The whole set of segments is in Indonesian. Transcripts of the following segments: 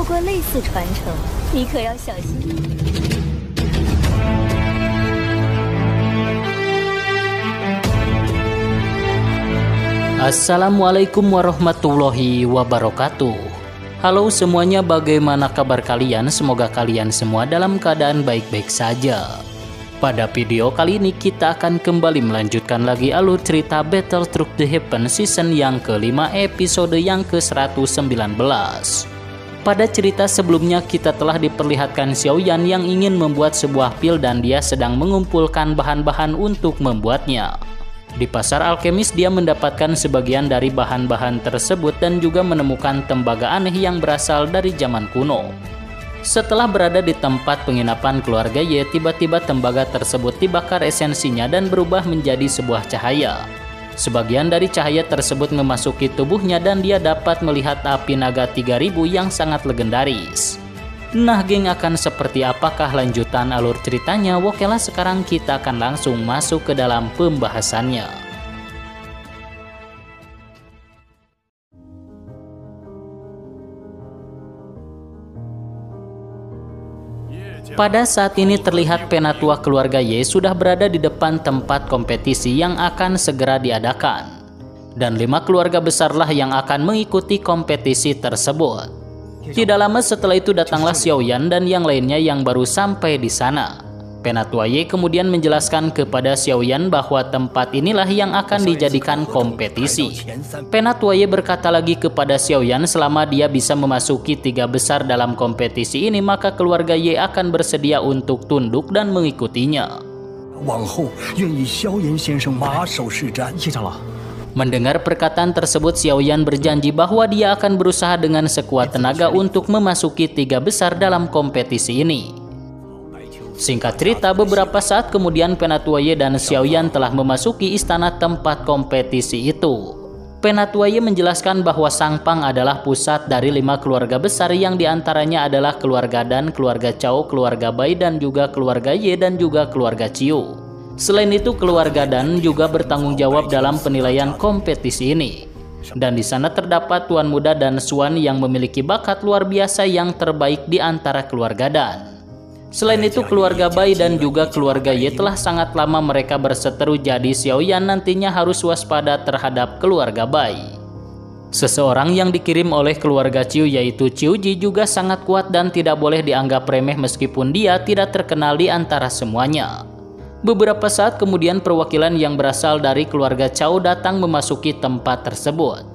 过类似传承，你可要小心。 Assalamualaikum warahmatullahi wabarakatuh. Halo semuanya, bagaimana kabar kalian? Semoga kalian semua dalam keadaan baik-baik saja. Pada video kali ini kita akan kembali melanjutkan lagi alur cerita Battle Through the Heaven season yang kelima, episode yang ke-119. Pada cerita sebelumnya kita telah diperlihatkan Xiaoyan yang ingin membuat sebuah pil dan dia sedang mengumpulkan bahan-bahan untuk membuatnya. Di pasar alkemis dia mendapatkan sebagian dari bahan-bahan tersebut dan juga menemukan tembaga aneh yang berasal dari zaman kuno. Setelah berada di tempat penginapan keluarga Ye, tiba-tiba tembaga tersebut dibakar esensinya dan berubah menjadi sebuah cahaya. Sebagian dari cahaya tersebut memasuki tubuhnya dan dia dapat melihat api naga 3000 yang sangat legendaris. Nah geng, akan seperti apakah lanjutan alur ceritanya? Okelah, sekarang kita akan langsung masuk ke dalam pembahasannya. Pada saat ini terlihat penatua keluarga Ye sudah berada di depan tempat kompetisi yang akan segera diadakan. Dan 5 keluarga besarlah yang akan mengikuti kompetisi tersebut. Tidak lama setelah itu datanglah Xiaoyan dan yang lainnya yang baru sampai di sana. Penatua Ye kemudian menjelaskan kepada Xiaoyan bahwa tempat inilah yang akan dijadikan kompetisi. Penatua Ye berkata lagi kepada Xiaoyan selama dia bisa memasuki 3 besar dalam kompetisi ini maka keluarga Ye akan bersedia untuk tunduk dan mengikutinya. Mendengar perkataan tersebut, Xiaoyan berjanji bahwa dia akan berusaha dengan sekuat tenaga untuk memasuki 3 besar dalam kompetisi ini. Singkat cerita, beberapa saat kemudian Penatua Ye dan Xiaoyan telah memasuki istana tempat kompetisi itu. Penatua Ye menjelaskan bahwa Sangpang adalah pusat dari 5 keluarga besar yang diantaranya adalah keluarga Dan, keluarga Chao, keluarga Bai, dan juga keluarga Ye dan juga keluarga Ciu. Selain itu, keluarga Dan juga bertanggung jawab dalam penilaian kompetisi ini. Dan di sana terdapat Tuan Muda dan Xuan yang memiliki bakat luar biasa yang terbaik di antara keluarga Dan. Selain itu, keluarga Bai dan juga keluarga Ye telah sangat lama mereka berseteru, jadi Xiaoyan nantinya harus waspada terhadap keluarga Bai. Seseorang yang dikirim oleh keluarga Ciu yaitu Ciu Ji juga sangat kuat dan tidak boleh dianggap remeh meskipun dia tidak terkenal di antara semuanya. Beberapa saat kemudian perwakilan yang berasal dari keluarga Chao datang memasuki tempat tersebut.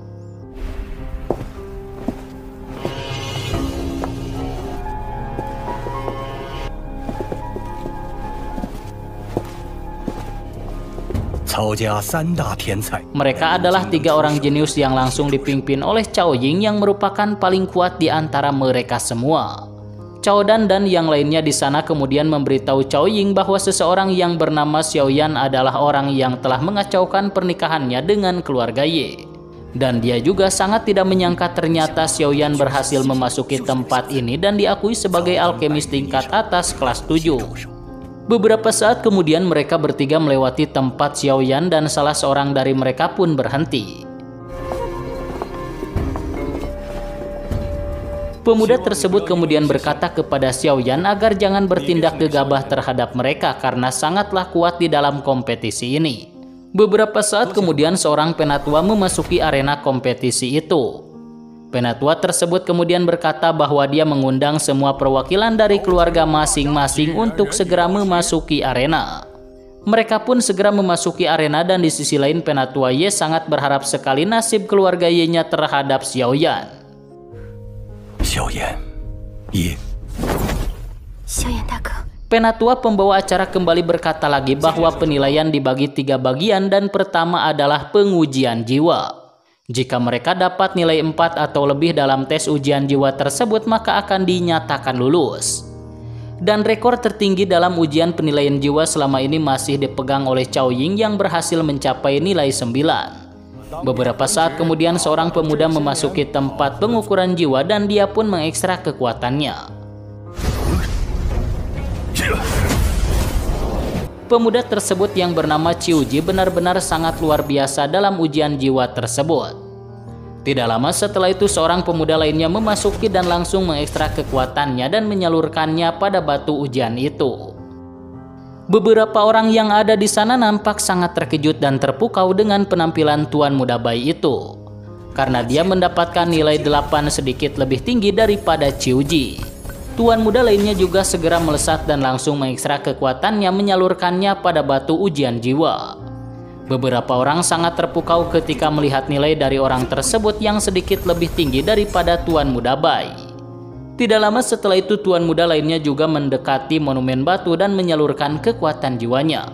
Mereka adalah 3 orang jenius yang langsung dipimpin oleh Cao Ying yang merupakan paling kuat di antara mereka semua. Cao Dan yang lainnya di sana kemudian memberitahu Cao Ying bahwa seseorang yang bernama Xiaoyan adalah orang yang telah mengacaukan pernikahannya dengan keluarga Ye. Dan dia juga sangat tidak menyangka ternyata Xiaoyan berhasil memasuki tempat ini dan diakui sebagai alkemis tingkat atas kelas 7. Beberapa saat kemudian mereka bertiga melewati tempat Xiaoyan dan salah seorang dari mereka pun berhenti. Pemuda tersebut kemudian berkata kepada Xiaoyan agar jangan bertindak gegabah terhadap mereka karena sangatlah kuat di dalam kompetisi ini. Beberapa saat kemudian seorang penatua memasuki arena kompetisi itu. Penatua tersebut kemudian berkata bahwa dia mengundang semua perwakilan dari keluarga masing-masing untuk segera memasuki arena. Mereka pun segera memasuki arena dan di sisi lain Penatua Ye sangat berharap sekali nasib keluarga Ye-nya terhadap Xiaoyan. Penatua pembawa acara kembali berkata lagi bahwa penilaian dibagi 3 bagian dan pertama adalah pengujian jiwa. Jika mereka dapat nilai 4 atau lebih dalam tes ujian jiwa tersebut maka akan dinyatakan lulus. Dan rekor tertinggi dalam ujian penilaian jiwa selama ini masih dipegang oleh Cao Ying yang berhasil mencapai nilai 9. Beberapa saat kemudian seorang pemuda memasuki tempat pengukuran jiwa dan dia pun mengekstra kekuatannya. Pemuda tersebut yang bernama Ciu Ji benar-benar sangat luar biasa dalam ujian jiwa tersebut. Tidak lama setelah itu seorang pemuda lainnya memasuki dan langsung mengekstrak kekuatannya dan menyalurkannya pada batu ujian itu. Beberapa orang yang ada di sana nampak sangat terkejut dan terpukau dengan penampilan tuan muda bayi itu, karena dia mendapatkan nilai 8 sedikit lebih tinggi daripada Qiuji. Tuan muda lainnya juga segera melesat dan langsung mengekstrak kekuatannya menyalurkannya pada batu ujian jiwa. Beberapa orang sangat terpukau ketika melihat nilai dari orang tersebut yang sedikit lebih tinggi daripada tuan muda bayi. Tidak lama setelah itu tuan muda lainnya juga mendekati monumen batu dan menyalurkan kekuatan jiwanya.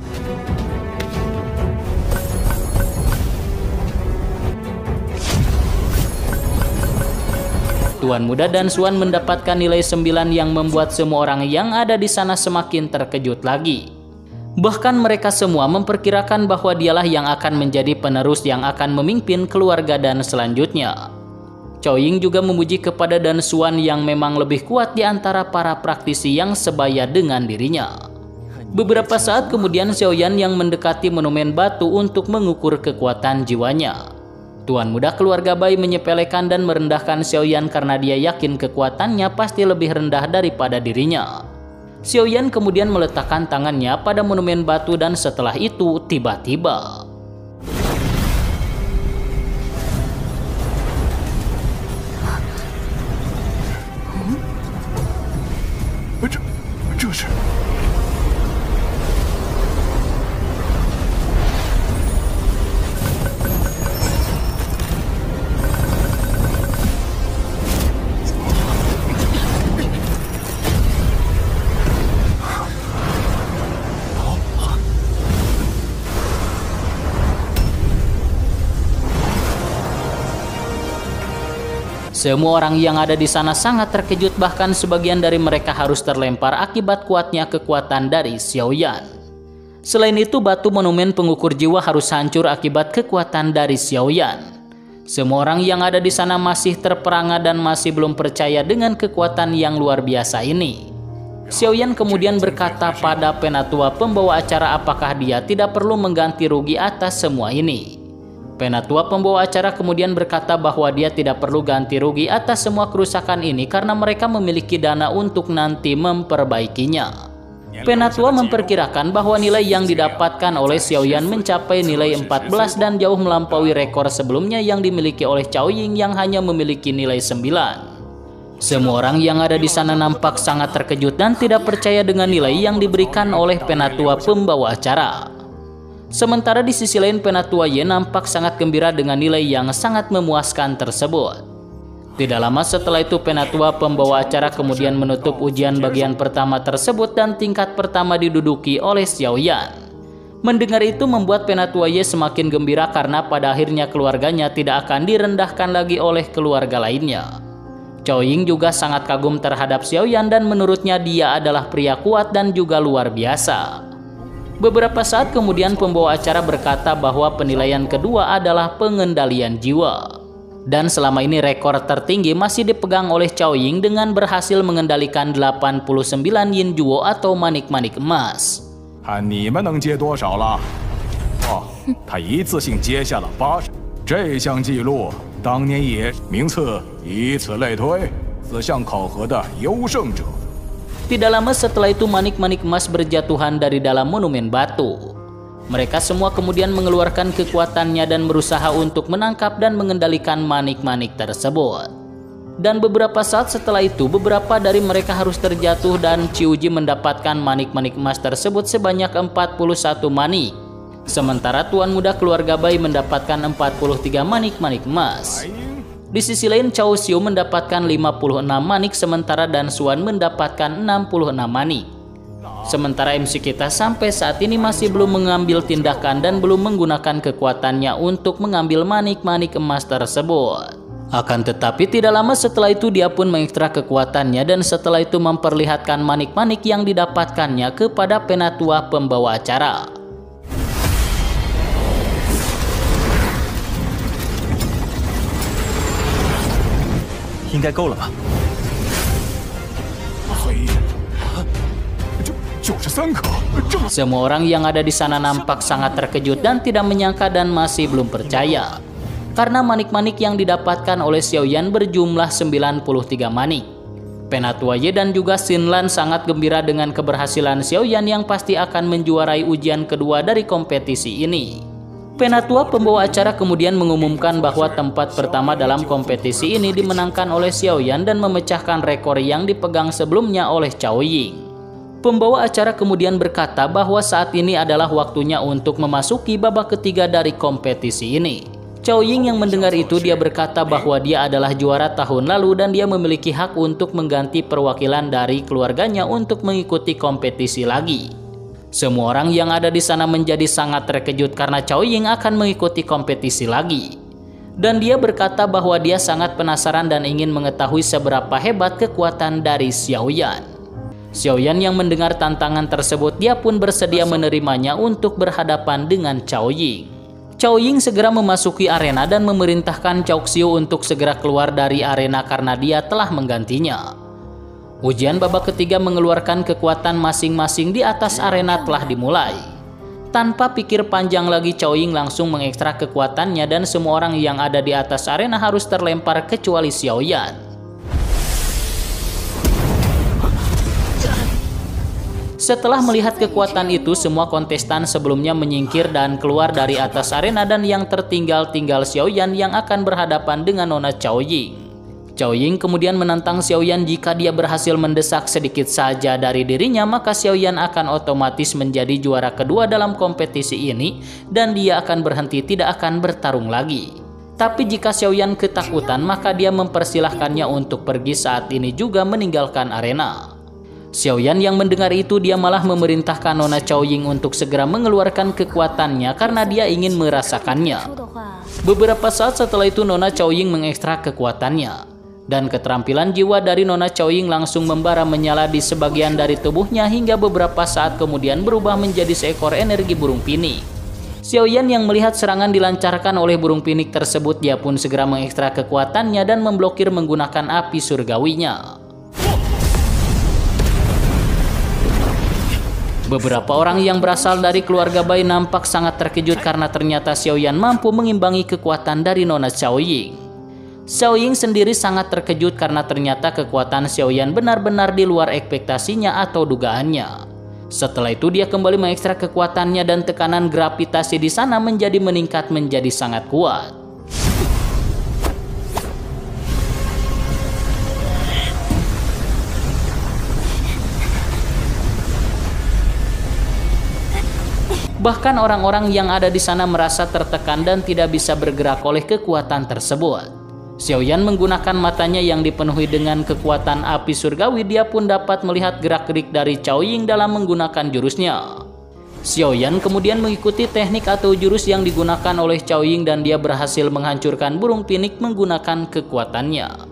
Tuan muda dan Xuan mendapatkan nilai 9 yang membuat semua orang yang ada di sana semakin terkejut lagi. Bahkan mereka semua memperkirakan bahwa dialah yang akan menjadi penerus yang akan memimpin keluarga Dan selanjutnya. Cao Ying juga memuji kepada Dan Xuan yang memang lebih kuat di antara para praktisi yang sebaya dengan dirinya. Beberapa saat kemudian Xiao Yan yang mendekati monumen batu untuk mengukur kekuatan jiwanya. Tuan muda keluarga bayi menyepelekan dan merendahkan Xiao Yan karena dia yakin kekuatannya pasti lebih rendah daripada dirinya. Xiao Yan kemudian meletakkan tangannya pada monumen batu dan setelah itu tiba-tiba semua orang yang ada di sana sangat terkejut, bahkan sebagian dari mereka harus terlempar akibat kuatnya kekuatan dari Xiao Yan. Selain itu, batu monumen pengukur jiwa harus hancur akibat kekuatan dari Xiao Yan. Semua orang yang ada di sana masih terperangah dan masih belum percaya dengan kekuatan yang luar biasa ini. Xiao Yan kemudian berkata pada penatua pembawa acara apakah dia tidak perlu mengganti rugi atas semua ini. Penatua pembawa acara kemudian berkata bahwa dia tidak perlu ganti rugi atas semua kerusakan ini karena mereka memiliki dana untuk nanti memperbaikinya. Penatua memperkirakan bahwa nilai yang didapatkan oleh Xiao Yan mencapai nilai 14 dan jauh melampaui rekor sebelumnya yang dimiliki oleh Cao Ying yang hanya memiliki nilai 9. Semua orang yang ada di sana nampak sangat terkejut dan tidak percaya dengan nilai yang diberikan oleh penatua pembawa acara. Sementara di sisi lain penatua Ye nampak sangat gembira dengan nilai yang sangat memuaskan tersebut. Tidak lama setelah itu penatua pembawa acara kemudian menutup ujian bagian pertama tersebut dan tingkat pertama diduduki oleh Xiao Yan. Mendengar itu membuat penatua Ye semakin gembira karena pada akhirnya keluarganya tidak akan direndahkan lagi oleh keluarga lainnya. Cao Ying juga sangat kagum terhadap Xiao Yan dan menurutnya dia adalah pria kuat dan juga luar biasa. Beberapa saat kemudian pembawa acara berkata bahwa penilaian kedua adalah pengendalian jiwa. Dan selama ini rekor tertinggi masih dipegang oleh Cao Ying dengan berhasil mengendalikan 89 Yin Juo atau manik-manik emas. Tidak lama setelah itu manik-manik emas berjatuhan dari dalam monumen batu. Mereka semua kemudian mengeluarkan kekuatannya dan berusaha untuk menangkap dan mengendalikan manik-manik tersebut. Dan beberapa saat setelah itu beberapa dari mereka harus terjatuh dan Qiuji mendapatkan manik-manik emas tersebut sebanyak 41 manik. Sementara tuan muda keluarga bayi mendapatkan 43 manik-manik emas. Di sisi lain Cao Xiu mendapatkan 56 manik sementara Dan Xuan mendapatkan 66 manik. Sementara MC kita sampai saat ini masih belum mengambil tindakan dan belum menggunakan kekuatannya untuk mengambil manik-manik emas tersebut. Akan tetapi tidak lama setelah itu dia pun mengekstrak kekuatannya dan setelah itu memperlihatkan manik-manik yang didapatkannya kepada penatua pembawa acara. Semua orang yang ada di sana nampak sangat terkejut dan tidak menyangka dan masih belum percaya. karena manik-manik yang didapatkan oleh Xiaoyan berjumlah 93 manik. Penatua Ye dan juga Xinlan sangat gembira dengan keberhasilan Xiaoyan yang pasti akan menjuarai ujian kedua dari kompetisi ini. Penatua pembawa acara kemudian mengumumkan bahwa tempat pertama dalam kompetisi ini dimenangkan oleh Xiaoyan dan memecahkan rekor yang dipegang sebelumnya oleh Cao Ying. Pembawa acara kemudian berkata bahwa saat ini adalah waktunya untuk memasuki babak ketiga dari kompetisi ini. Cao Ying yang mendengar itu, dia berkata bahwa dia adalah juara tahun lalu dan dia memiliki hak untuk mengganti perwakilan dari keluarganya untuk mengikuti kompetisi lagi. Semua orang yang ada di sana menjadi sangat terkejut karena Cao Ying akan mengikuti kompetisi lagi. Dan dia berkata bahwa dia sangat penasaran dan ingin mengetahui seberapa hebat kekuatan dari Xiaoyan. Xiaoyan yang mendengar tantangan tersebut, dia pun bersedia menerimanya untuk berhadapan dengan Cao Ying. Cao Ying segera memasuki arena dan memerintahkan Cao Xiu untuk segera keluar dari arena karena dia telah menggantinya. Ujian babak ketiga mengeluarkan kekuatan masing-masing di atas arena telah dimulai. Tanpa pikir panjang lagi, Cao Ying langsung mengekstrak kekuatannya dan semua orang yang ada di atas arena harus terlempar kecuali Xiaoyan. Setelah melihat kekuatan itu, semua kontestan sebelumnya menyingkir dan keluar dari atas arena dan yang tertinggal Xiaoyan yang akan berhadapan dengan Nona Cao Ying. Cao Ying kemudian menantang Xiaoyan jika dia berhasil mendesak sedikit saja dari dirinya, maka Xiaoyan akan otomatis menjadi juara kedua dalam kompetisi ini dan dia akan berhenti, tidak akan bertarung lagi. Tapi jika Xiaoyan ketakutan, maka dia mempersilahkannya untuk pergi saat ini juga meninggalkan arena. Xiaoyan yang mendengar itu, dia malah memerintahkan Nona Cao Ying untuk segera mengeluarkan kekuatannya karena dia ingin merasakannya. Beberapa saat setelah itu Nona Cao Ying mengekstrak kekuatannya. Dan keterampilan jiwa dari Nona Cao Ying langsung membara menyala di sebagian dari tubuhnya hingga beberapa saat kemudian berubah menjadi seekor energi burung pinik. Xiaoyan yang melihat serangan dilancarkan oleh burung pinik tersebut, dia pun segera mengekstrak kekuatannya dan memblokir menggunakan api surgawinya. Beberapa orang yang berasal dari keluarga Bai nampak sangat terkejut karena ternyata Xiaoyan mampu mengimbangi kekuatan dari Nona Cao Ying. Xiao Ying sendiri sangat terkejut karena ternyata kekuatan Xiaoyan benar-benar di luar ekspektasinya atau dugaannya. Setelah itu dia kembali mengekstrak kekuatannya dan tekanan gravitasi di sana menjadi meningkat menjadi sangat kuat. Bahkan orang-orang yang ada di sana merasa tertekan dan tidak bisa bergerak oleh kekuatan tersebut. Xiaoyan menggunakan matanya yang dipenuhi dengan kekuatan api surgawi, dia pun dapat melihat gerak-gerik dari Cao Ying dalam menggunakan jurusnya. Xiaoyan kemudian mengikuti teknik atau jurus yang digunakan oleh Cao Ying dan dia berhasil menghancurkan burung pinik menggunakan kekuatannya.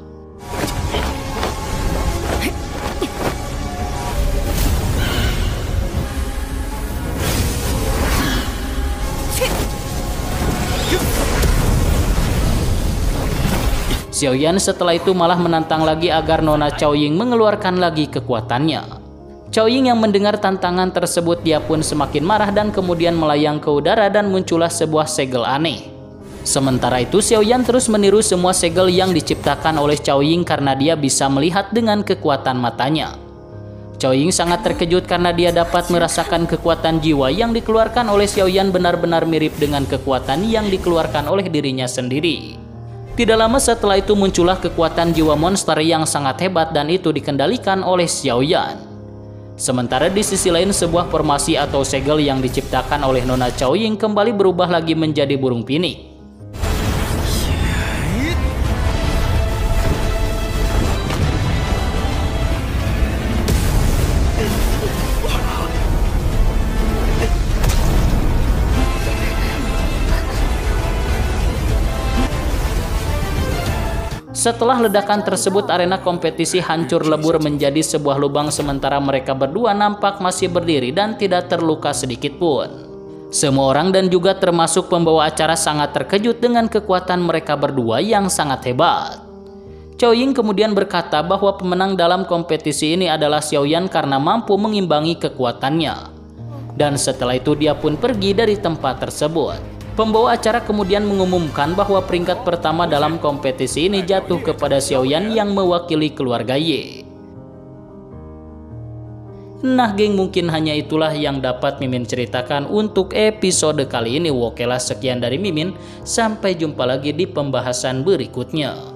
Xiaoyan setelah itu malah menantang lagi agar Nona Cao Ying mengeluarkan lagi kekuatannya. Cao Ying yang mendengar tantangan tersebut, dia pun semakin marah dan kemudian melayang ke udara dan muncullah sebuah segel aneh. Sementara itu Xiaoyan terus meniru semua segel yang diciptakan oleh Cao Ying karena dia bisa melihat dengan kekuatan matanya. Cao Ying sangat terkejut karena dia dapat merasakan kekuatan jiwa yang dikeluarkan oleh Xiaoyan benar-benar mirip dengan kekuatan yang dikeluarkan oleh dirinya sendiri. Tidak lama setelah itu muncullah kekuatan jiwa monster yang sangat hebat dan itu dikendalikan oleh Xiaoyan. Sementara di sisi lain sebuah formasi atau segel yang diciptakan oleh Nona Cao Ying kembali berubah lagi menjadi burung pinik. Setelah ledakan tersebut, arena kompetisi hancur lebur menjadi sebuah lubang sementara mereka berdua nampak masih berdiri dan tidak terluka sedikit pun. Semua orang dan juga termasuk pembawa acara sangat terkejut dengan kekuatan mereka berdua yang sangat hebat. Cao Ying kemudian berkata bahwa pemenang dalam kompetisi ini adalah Xiaoyan karena mampu mengimbangi kekuatannya. Dan setelah itu dia pun pergi dari tempat tersebut. Pembawa acara kemudian mengumumkan bahwa peringkat pertama dalam kompetisi ini jatuh kepada Xiaoyan yang mewakili keluarga Ye. Nah geng, mungkin hanya itulah yang dapat Mimin ceritakan untuk episode kali ini. Okelah, sekian dari Mimin, sampai jumpa lagi di pembahasan berikutnya.